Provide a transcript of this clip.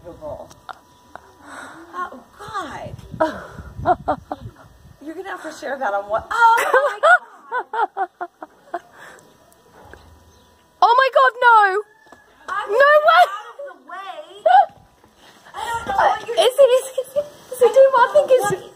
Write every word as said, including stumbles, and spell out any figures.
unbelievable. Oh, God. You're going to have to share that on what? Oh, my God. Oh, my God, no. I'm no way. Out of the way. I don't know what you're Is he, is he, is he doing what I think is...